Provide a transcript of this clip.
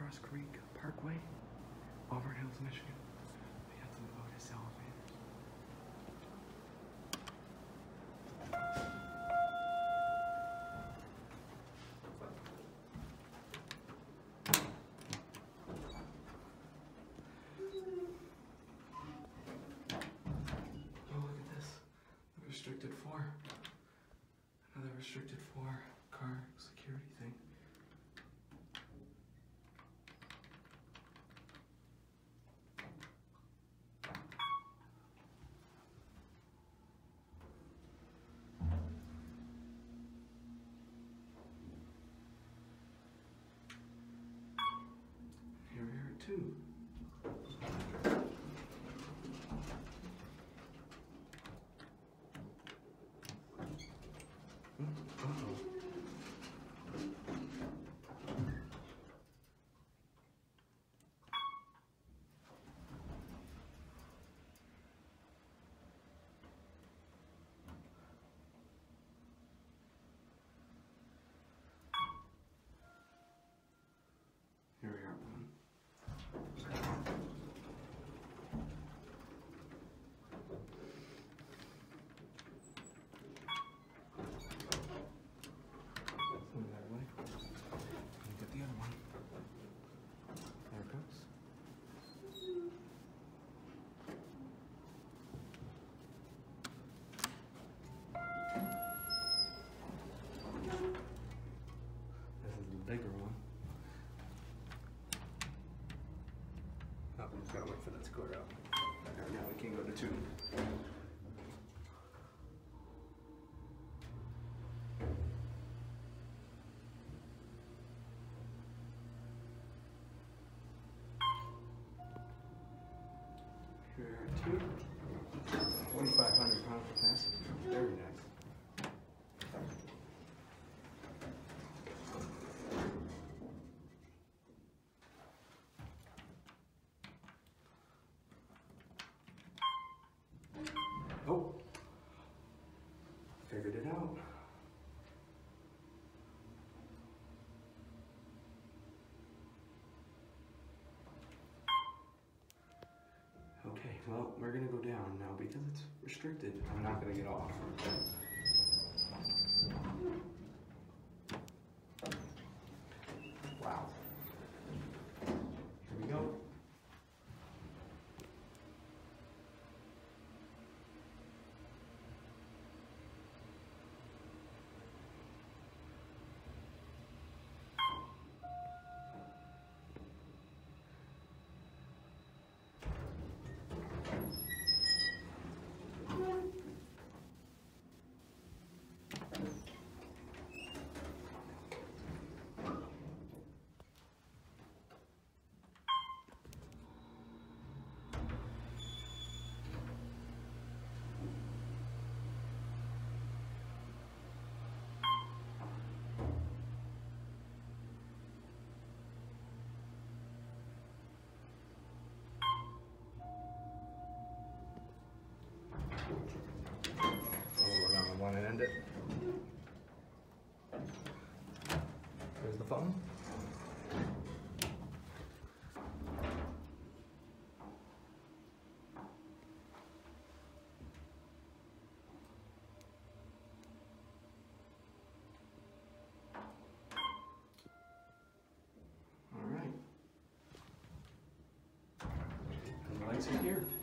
Cross Creek Parkway, Auburn Hills, Michigan. We got some Otis elevators. Oh, look at this. The restricted 4. Another restricted 4 car security thing. Here we are too. Here we are, one. Move that way. And get the other one. There it goes. This is the bigger one. Oh, we just gotta wait for that to clear out. Alright, now we can go to 2. Here are 2. 2,500 pound capacity. Very nice. Oh, figured it out. Okay, well, we're gonna go down now because it's restricted. I'm not gonna get off. Wow. Here we go. We're gonna want to end it. There's the phone. All right. And the lights are here.